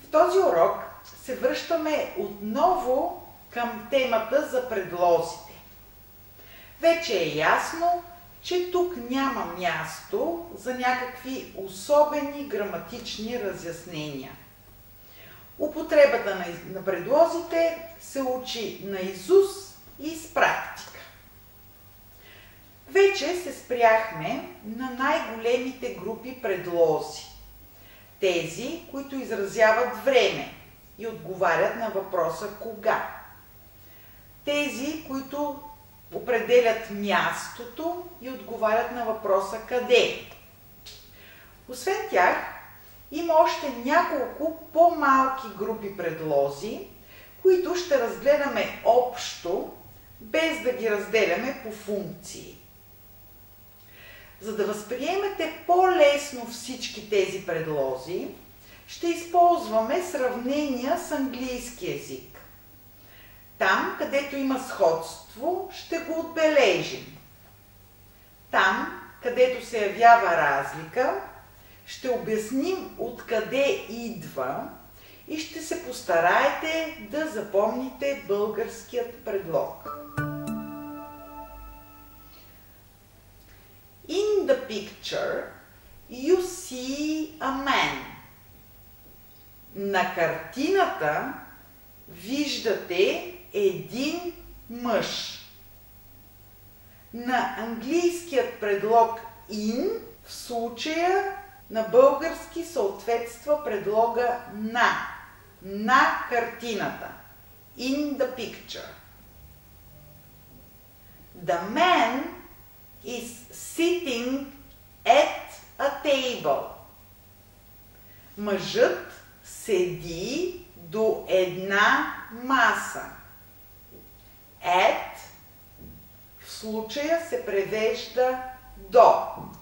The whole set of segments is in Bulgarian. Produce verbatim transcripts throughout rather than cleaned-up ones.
В този урок се връщаме отново към темата за предлозите. Вече е ясно, че тук няма място за някакви особени граматични разяснения. Употребата на, на предлозите се учи наизуст и с практика. Вече се спряхме на най-големите групи предлози. Тези, които изразяват време и отговарят на въпроса кога. Тези, които определят мястото и отговарят на въпроса къде. Освен тях, има още няколко по-малки групи предлози, които ще разгледаме общо, без да ги разделяме по функции. За да възприемете по-лесно всички тези предлози, ще използваме сравнения с английски език. Там, където има сходство, ще го отбележим. Там, където се явява разлика, ще обясним откъде идва и ще се постараете да запомните българският предлог. In the picture, you see a man. На картината виждате един мъж. На английският предлог in в случая на български съответства предлога на. На картината. In the picture. The man is sitting at a table. Мъжът седи до една маса. At в случая се превежда до.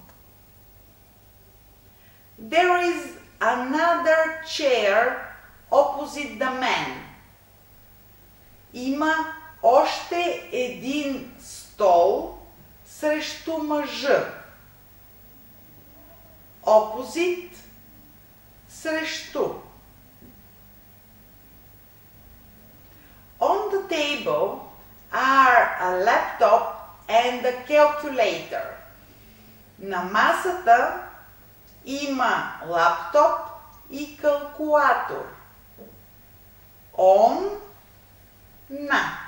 There is another chair opposite the man. Има още един стол срещу мъжа. Opposite срещу. On the table are a laptop and a calculator. На масата има лаптоп и калкулатор. On на.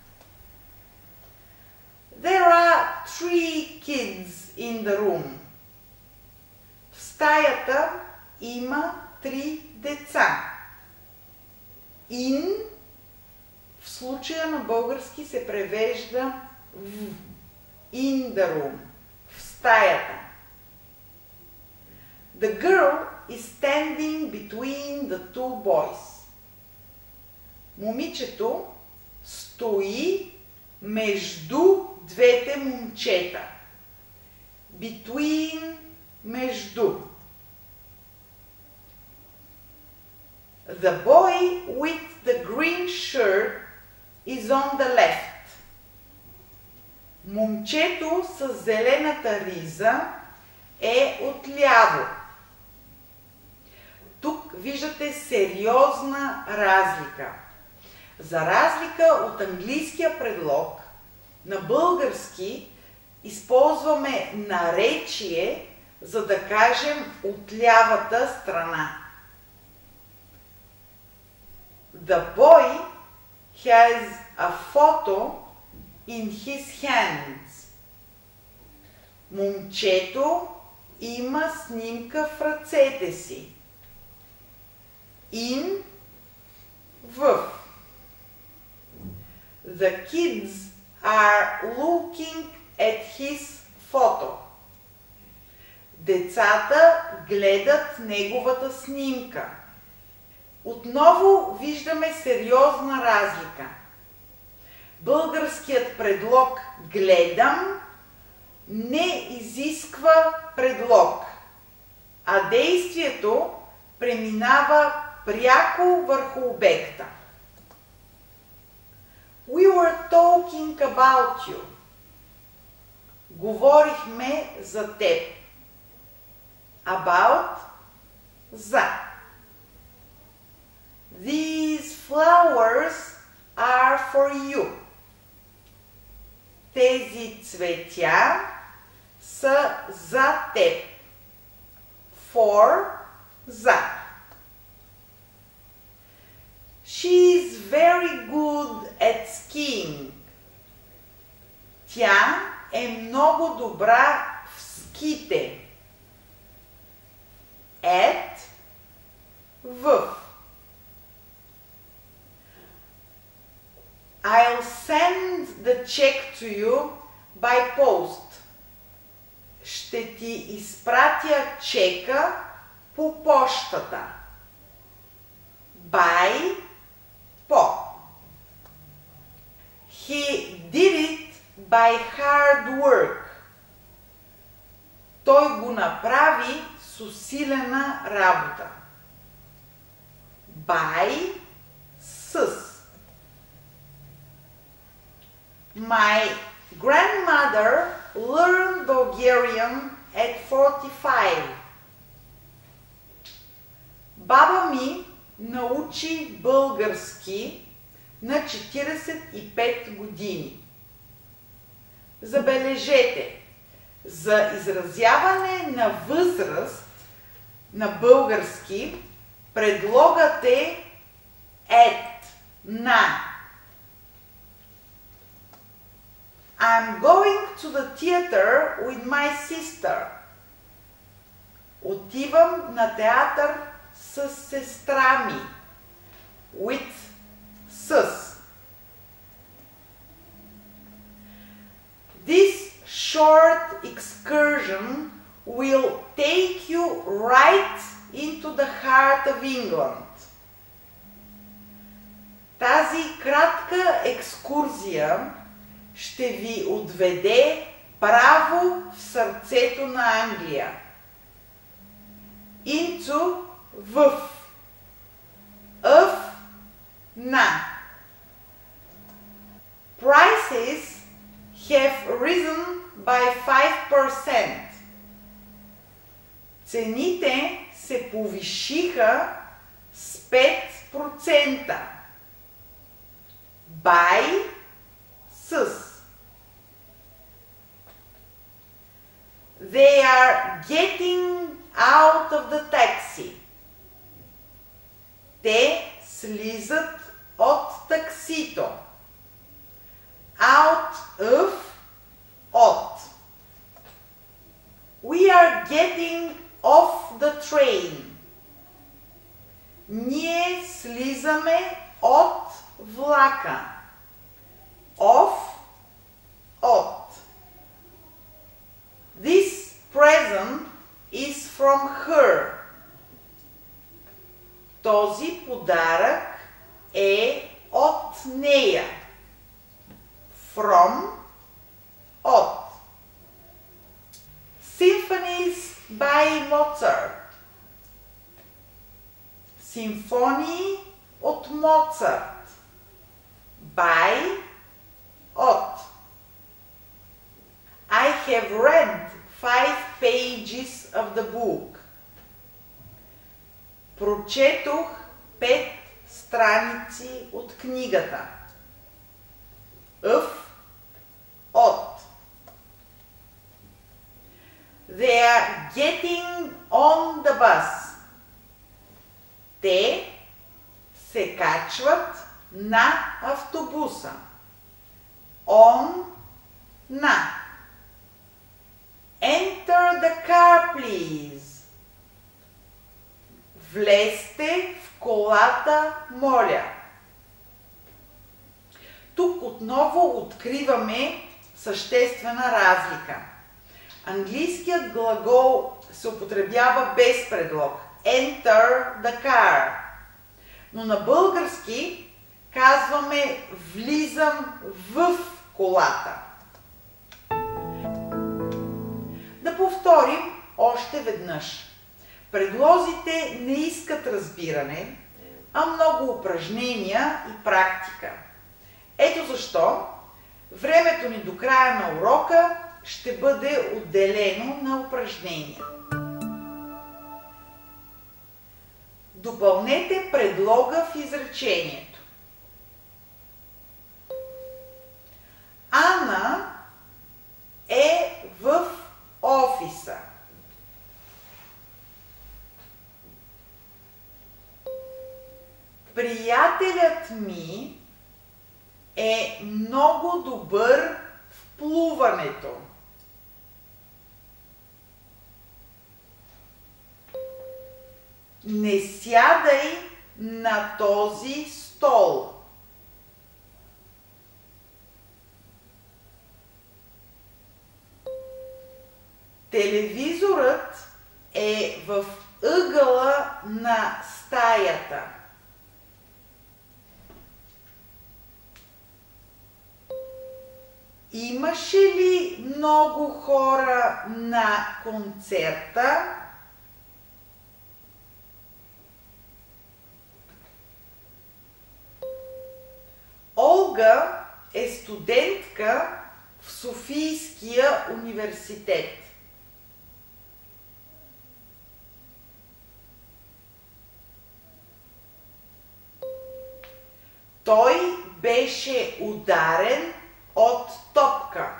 There are three kids in the room. В стаята има три деца. In в случая на български се превежда в. In the room. В стаята. The girl is standing between the two boys. Момичето стои между двете момчета. Between между. The boy with the green shirt is on the left. Момчето с зелената риза е отляво. Тук виждате сериозна разлика. За разлика от английския предлог, на български използваме наречие, за да кажем от лявата страна. The boy has a photo in his hands. Момчето има снимка в ръцете си. In в. The kids are looking at his photo. Децата гледат неговата снимка. Отново виждаме сериозна разлика. Българският предлог гледам не изисква предлог, а действието преминава пряко върху обекта. We were talking about you. Говорихме за теб. About – за. These flowers are for you. Тези цветя са за теб. For – за. She is very good at skiing. Тя е много добра в ските. At – в. I'll send the check to you by post. Ще ти изпратя чека по пощата. By – по. He did it by hard work. Той го направи с усилена работа. By – с. My grandmother learned Bulgarian at forty-five. Баба ми научи български на четиридесет и пет години. Забележете, за изразяване на възраст на български предлогът е at, на. I'm going to the theater with my sister. Отивам на театър с сестра ми. With – с. This short excursion will take you right into the heart of England. Тази кратка екскурзия ще ви отведе право в сърцето на Англия. Into – в. Of – на. Prices have risen by five percent. Цените се повишиха с пет процента. By – с. They are getting out of the taxi. Те слизат от таксито. Out of – от. We are getting off the train. Ние слизаме от влака. Off – от. This present is from her. Този подарък е от нея. From – от. Symphonies by Mozart. Симфонии от Моцарт. By – от. I have read five pages of the book. Прочетох пет страници от книгата. Of – от. They are getting on the bus. Те се качват на автобуса. On – на. Enter the car, please. Влезте в колата, моля. Тук отново откриваме съществена разлика. Английският глагол се употребява без предлог. Enter the car. Но на български казваме влизам в колата. Да повторим още веднъж. Предлозите не искат разбиране, а много упражнения и практика. Ето защо времето ни до края на урока ще бъде отделено на упражнения. Допълнете предлога в изречението. Ана е в офиса. Приятелят ми е много добър в плуването. Не сядай на този стол. Телевизорът е в ъгъла на стаята. Имаше ли много хора на концерта? Олга е студентка в Софийския университет. Той беше ударен от топка.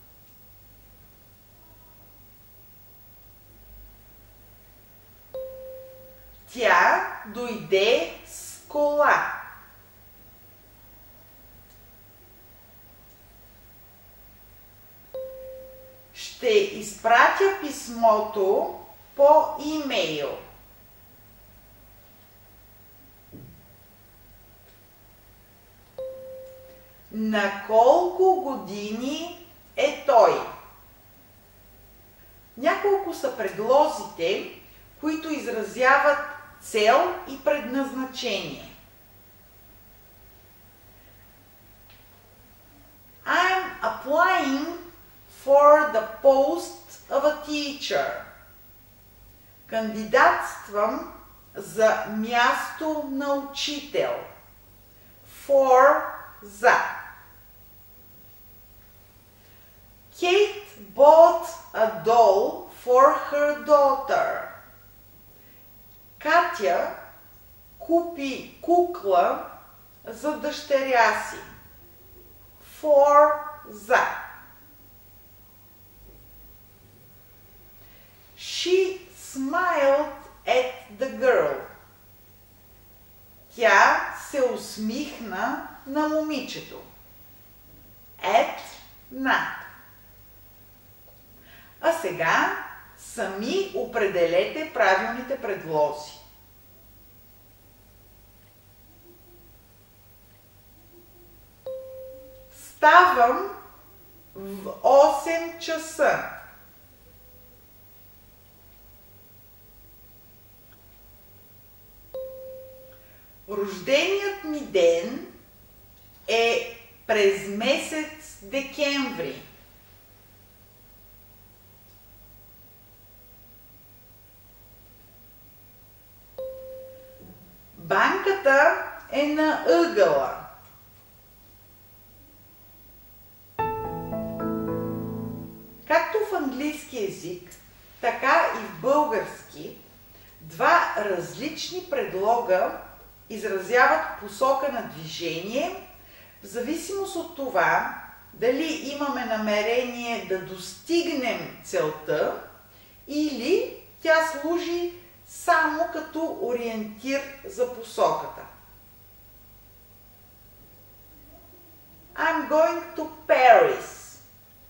Тя дойде с кола. Ще изпратя писмото по имейл. На колко години е той? Няколко са предлозите, които изразяват цел и предназначение. I'm applying for the post of a teacher. Кандидатствам за място на учител. For за. Kate bought a doll for her daughter. Катя купи кукла за дъщеря си. For за. She smiled at the girl. Тя се усмихна на момичето. At на. А сега сами определете правилните предлози. Ставам в осем часа. Рожденият ми ден е през месец декември. Банката е на ъгъла. Както в английски език, така и в български, два различни предлога изразяват посока на движение, в зависимост от това дали имаме намерение да достигнем целта или тя служи само като ориентир за посоката. I'm going to Paris.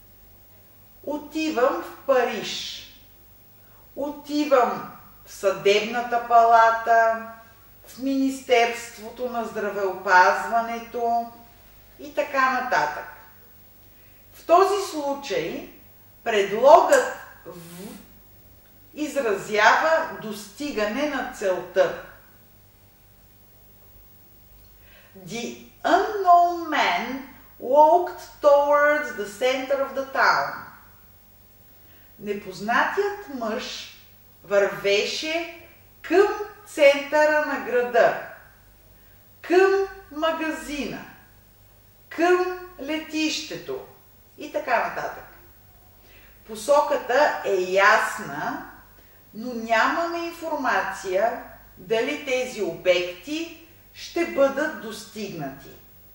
Отивам в Париж. Отивам в съдебната палата, в Министерството на здравеопазването и така нататък. В този случай предлогът в изразява достигане на целта. The unknown man walked towards the center of the town. Непознатият мъж вървеше към центъра на града, към магазина, към летището и така нататък. Посоката е ясна, но нямаме информация дали тези обекти ще бъдат достигнати.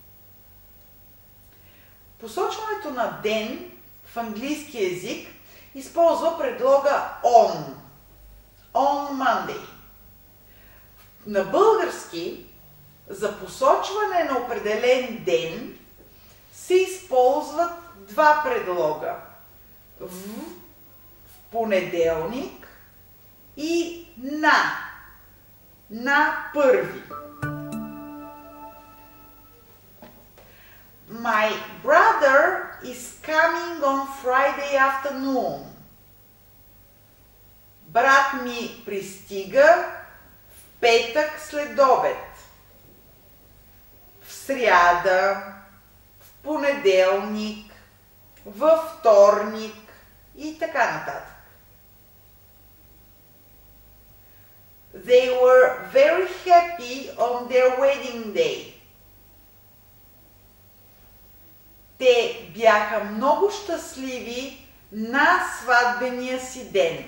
Посочването на ден в английски език използва предлога on. On Monday. На български за посочване на определен ден се използват два предлога. В, в понеделник и на. На първи. My brother is coming on Friday afternoon. Брат ми пристига в петък след обед. В сряда, в понеделник, във вторник и така нататък. They were very happy on their wedding day. Те бяха много щастливи на сватбения си ден.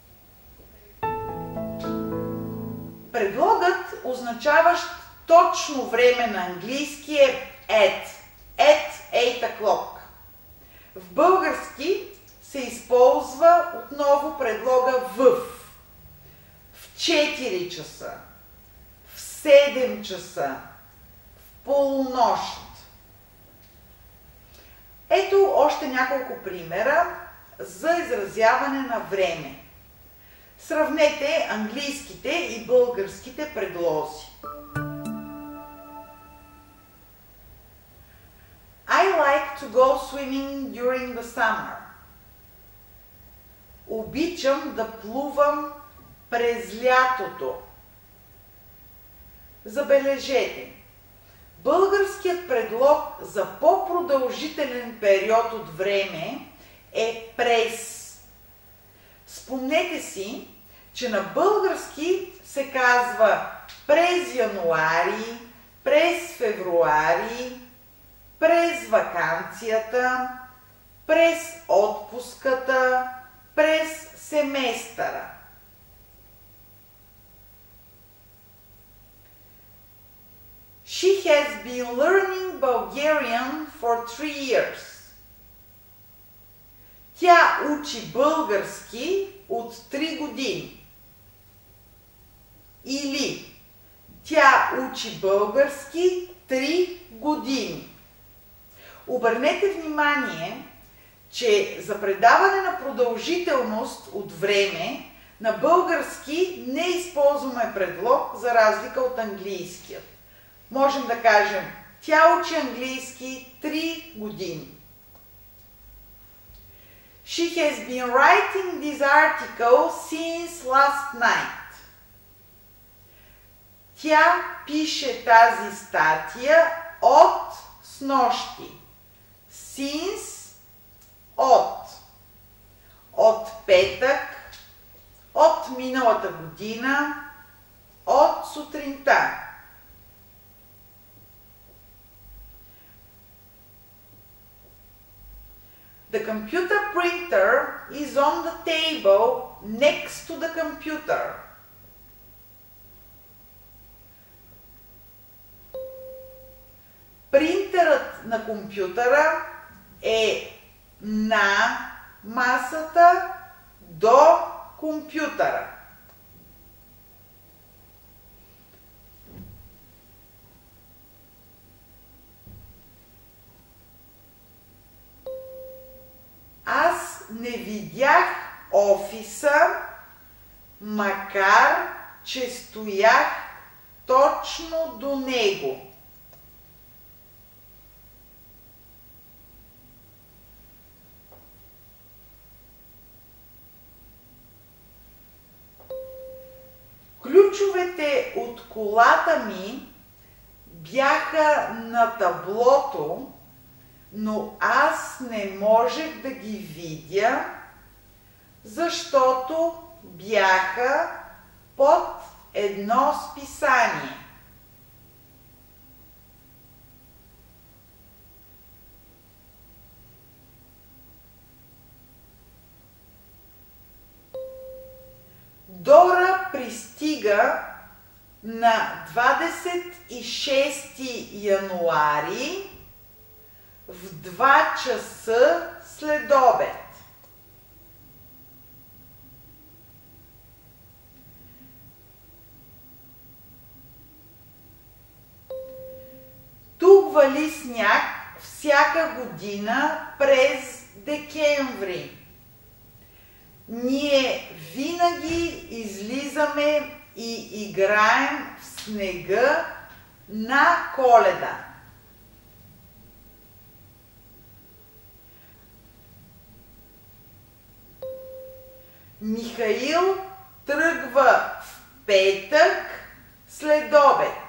Предлогът, означаващ точно време на английски, е at. At eight o'clock. В български се използва отново предлога в. В четири часа, в седем часа, в полунощ. Ето още няколко примера за изразяване на време. Сравнете английските и българските предлози. I like to go swimming during the summer. Обичам да плувам през лятото. Забележете, българският предлог за по-продължителен период от време е през. Спомнете си, че на български се казва през януари, през февруари, през ваканцията, през отпуската, през семестъра. She has been learning Bulgarian for three years. Тя учи български от три години. Или тя учи български три години. Обърнете внимание, че за предаване на продължителност от време на български не използваме предлог за разлика от английския. Можем да кажем, тя учи английски три години. She has been writing this article since last night. Тя пише тази статия от снощи. Since – от. От петък, от миналата година, от сутринта. The computer printer is on the table next to the computer. Принтерът на компютъра е на масата до компютъра. Аз не видях офиса, макар че стоях точно до него. Ключовете от колата ми бяха на таблото, но аз не можех да ги видя, защото бяха под едно списание. Дора пристига на двадесет и шести януари в два часа след обед. Тук вали сняг всяка година през декември. Ние винаги излизаме и играем в снега на Коледа. Михаил тръгва в петък след обед.